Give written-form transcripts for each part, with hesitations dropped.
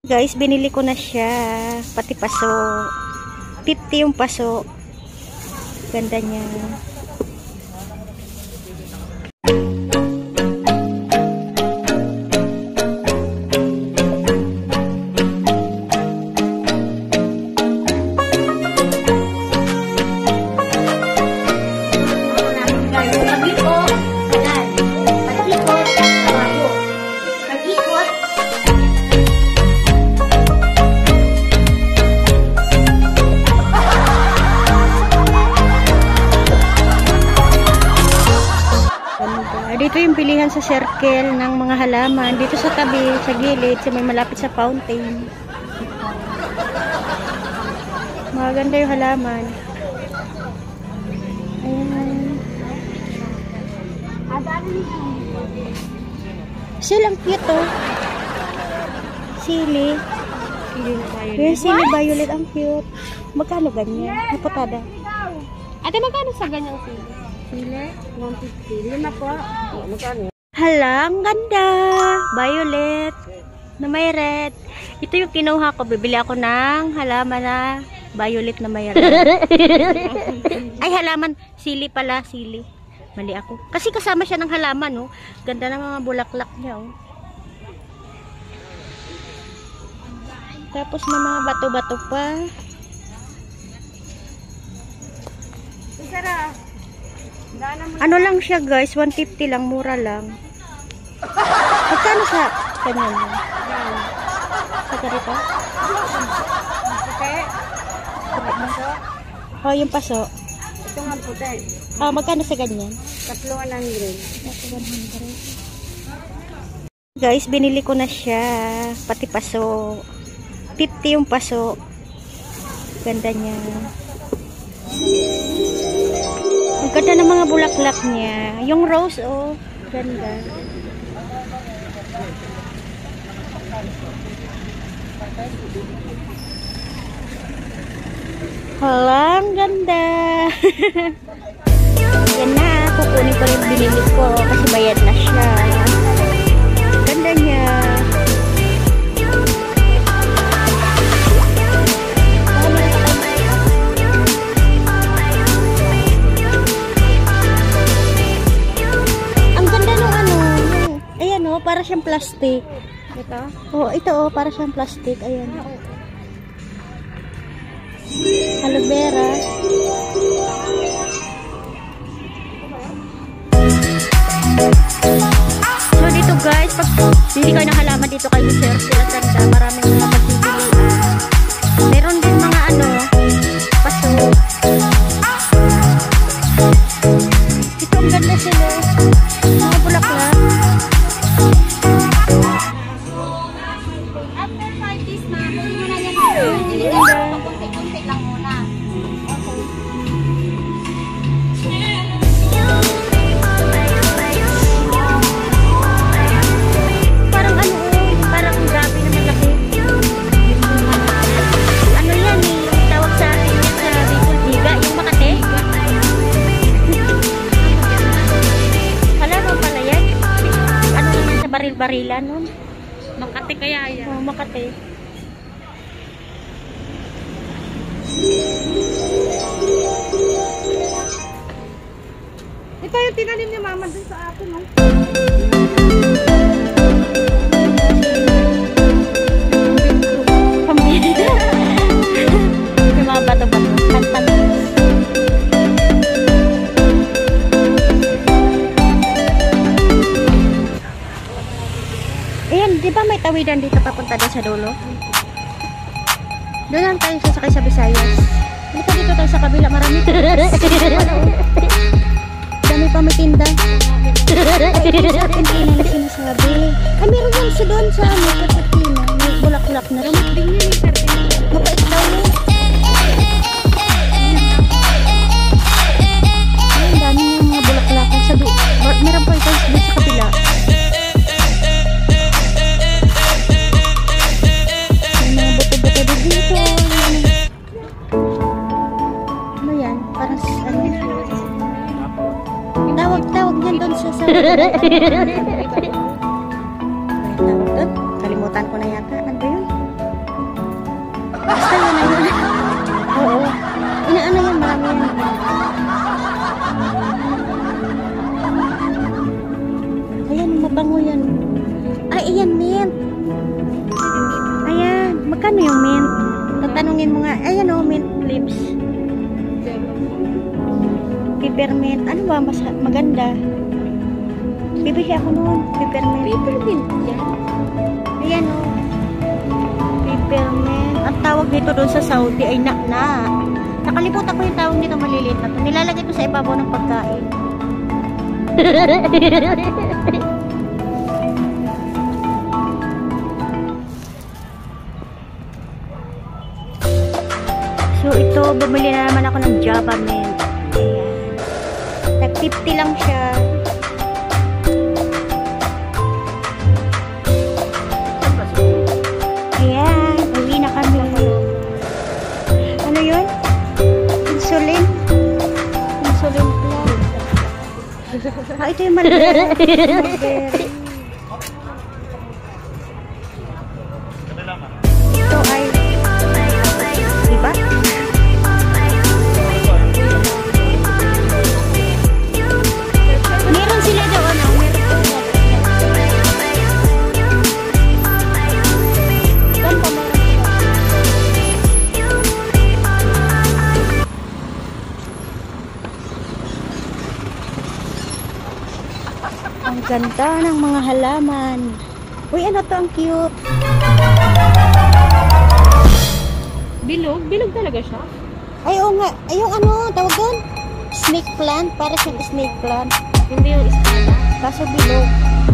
Guys, binili ko na siya. Pati paso. 50 yung paso. Ganda niya. Dito yung pilihan sa circle ng mga halaman. Dito sa tabi, sa gilid, sa may malapit sa fountain. Maganda yung halaman. Ayan. Silang cute oh. Sili. Yung sili violet ang cute. Magkano ganyan? Naputada. Ate, magkano sa ganyang sili? Sili? 150. 5 po. Magkano? Hala, ang ganda. Violet. Na may red. Ito yung kinuha ko. Bibili ako ng halaman na violet na may red. Ay, halaman. Sili pala. Sili. Mali ako. Kasi kasama siya ng halaman, oh. Ganda ng mga bulaklak niya, oh. Tapos may mga bato-bato pa. Isara. Ano lang siya guys, 150 lang, mura lang. Magkano sa kanyan? Sa ganito? Puti? Oh, yung paso. Ito nga puti. Oh, magkano sa ganyan? 300. Guys, binili ko na siya. Pati paso. 50 yung paso. Ganda niya. Ang ganda ng mga bulaklak niya. Yung rose, oh. Ganda. Hala, ang ganda. Yan na. Kukunin ko yung binili ko kasi bayad na siya. Ganda niya. Para siyang plastic. Ito? Oh, ito oh, para siyang plastic. Ayan. Aloe vera. So dito guys, pag hindi kayo nakalaman dito kayo share sila ganda. Maraming mga pagpipilian. Meron din mga ano, paso. Ito ang ganda sila. Mga bulaklak. After 5 days na, hindi mo na yan papunti-punti lang muna. Parang ano, parang gabi na malaki. Ano yan eh, tawag sa atin yan sa Bicol, biga, yung Makate. Hala mo pala yan. Ano yan sa baril-barilan nun? Makati kaya yan. Oh, Makate. Ito yung tinanim ni mama dun sa atin, no? Yung mga bato-bato. Tantan. Ayan, di ba may tawidan dito papunta doon sa dulo? Doon lang tayo sasakay sa Visayas. Dito tayo sa kabila, marami. Dami pa may tinda. Ay, sa Argentina na sinasabi. Ay, meron yan sa doon sa Argentina. May bulaklak na. Dumating yun yung Argentina. Mapait daw yun. Ay, ang dami yung mga bulaklak. Sabi, meron pa ito doon sa kabila. May mga buto-buto dito. Ano yan? Parang ano? Tawag yan doon sa Kalimutan ko na yata. Ano ba yun? Magkano yung mint? Tatanungin mo nga. Ayan o, mint leaves. Peppermint. Ano ba mas maganda? Bibili ako noon. Peppermint. Peppermint yan. Ayan o. Peppermint. Ang tawag nito doon sa Saudi ay nakna. Nakalimutan ko yung tawag nito, maliliit na to. Nilalagay ko sa ibabaw ng pagkain. So ito, bumili na naman ako ng Java mint. Ayan. Tag 50 lang siya. Ayan, uwi na kami. Ano yun? Insulin? Insulin plan. Ah, ito yung mulberry. Mulberry. Ito ay diba? Meron sila daw ano? Ang ganda ng mga halaman. Uy, ano to? Ang cute. Bilog? Bilog talaga siya? Ay, oo nga. Ay, yung ano, tawag doon? Snake plant. Para siyang snake plant. Hindi yung espada. Kaso bilog.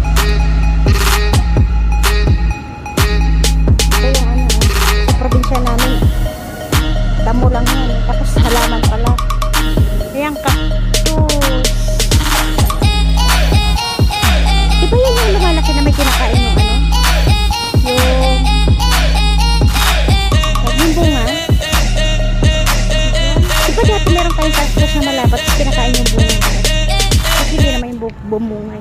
Ito yung ano, sa probinsya namin. Damo lang yan. Tapos halaman pala. Ayan, cactus. Diba yan yung lumalaki na may kinakain yung ano? Yung bunga. Diba dati meron tayong cactus na malabat tapos kinakain yung bunga. Kasi hindi naman yung bumungay.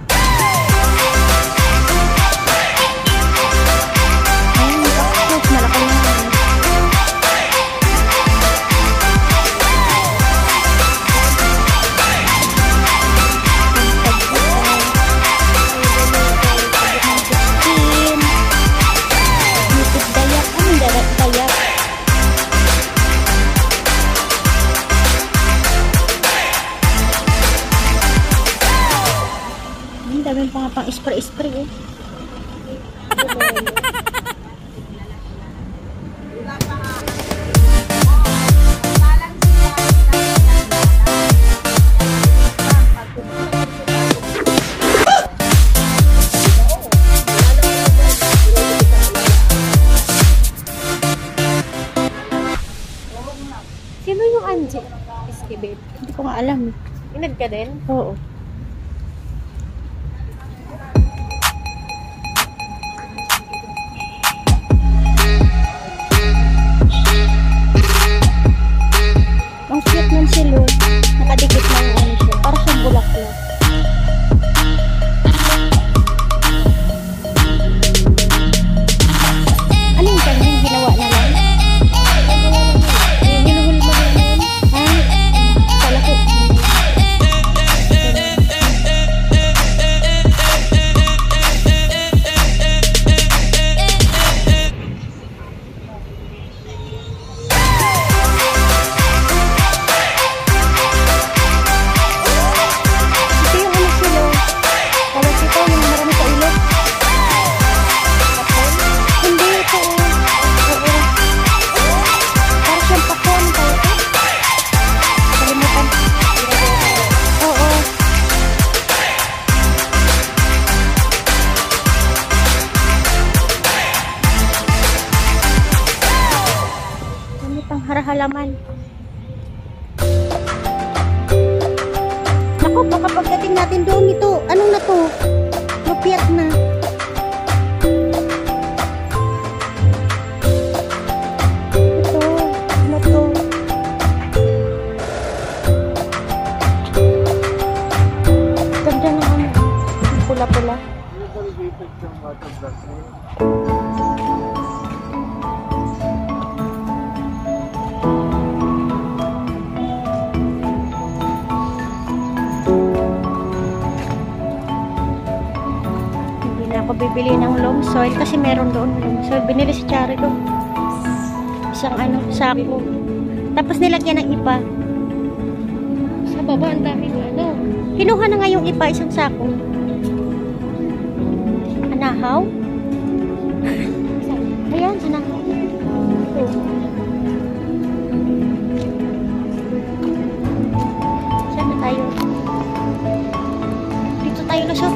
Ayan, yung cactus. Malaki na yan. Daming pang spray-spray eh. Sino yung Angie? Iskibit. Hindi ko nga alam. Inad ka din? Oo. Ang cute ng silo. Nakadikit na yung ano siya. Para siyang bulaklak. Ano yung kanyang ginawa na lang? Ginuhul mo na yun. Ha? Kala ko. Ito yung ano silo. Kala ko yung marami sa ilog. Hindi ito. Oo. Para siyang pakwan. Kalimutan. Oo. Ano pang harahalaman? Naku, baka pagdating natin doon ito. Anong na to? Lupiat na. Ito. Ano to? Ganda na ano. Pula-pula. Hindi na ako bibili ng long soil kasi meron doon long soil. Binili si Chari ko. Isang ano, sako. Tapos nilagyan ng ipa. Sa baba, ang daming ano. Kinuha na nga yung ipa, isang sako. Anahaw? Ayan, anahaw. Ito. Saan na tayo? Dito tayo lusot.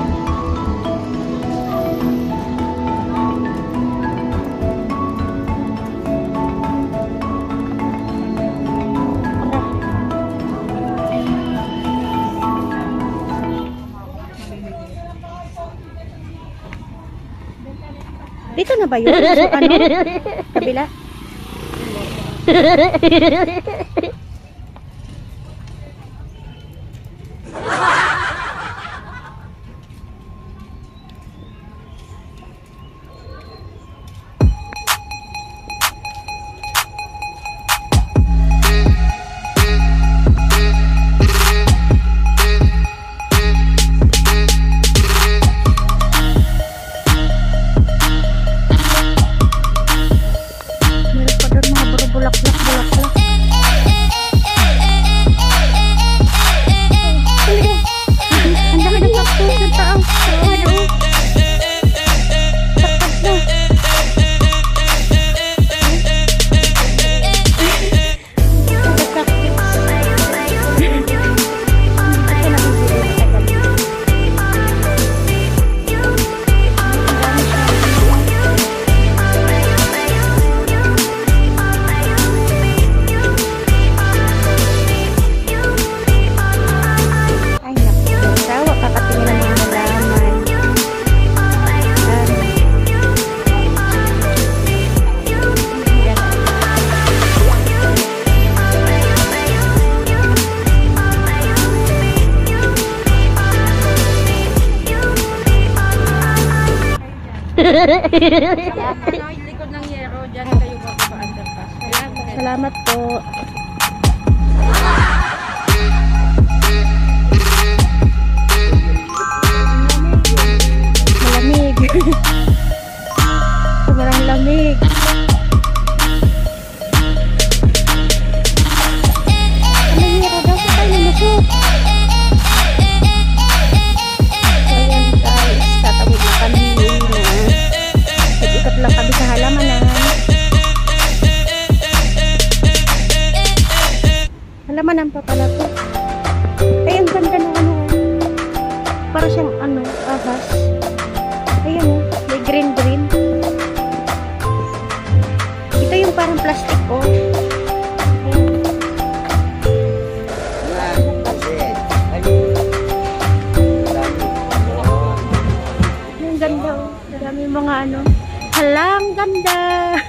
Dito na ba yun? So, ano? Kabila? Likod ng yero, dyan kayo bababa underpass. Salamat po. Malamig. Sobrang lamig. Ang hero daw sa tayo lusot. Ayan guys, tatawid na kami. Ikot lang kami sa halamanan. Halamanan pa pala to. Ay, ang ganda ng ano. Para siyang ano, ahas. Ayan o, may green. Ito yung parang plastic o. Ang ganda o. Marami mga ano. Halang ganda.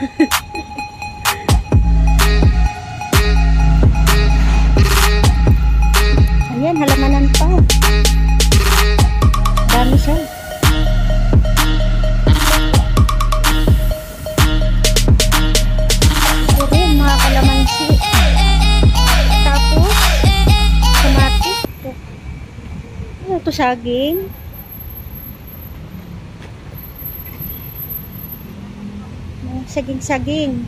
Ayan, halamanan pa. Dami siya. Ito rin, mga kalamansi. Tapos, kamatis. Ano ito, saging? Saging-saging.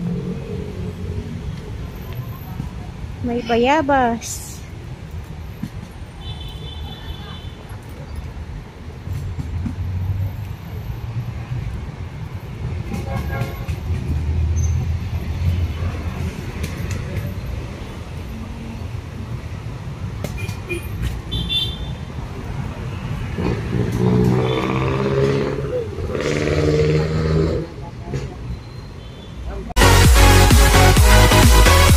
May bayabas.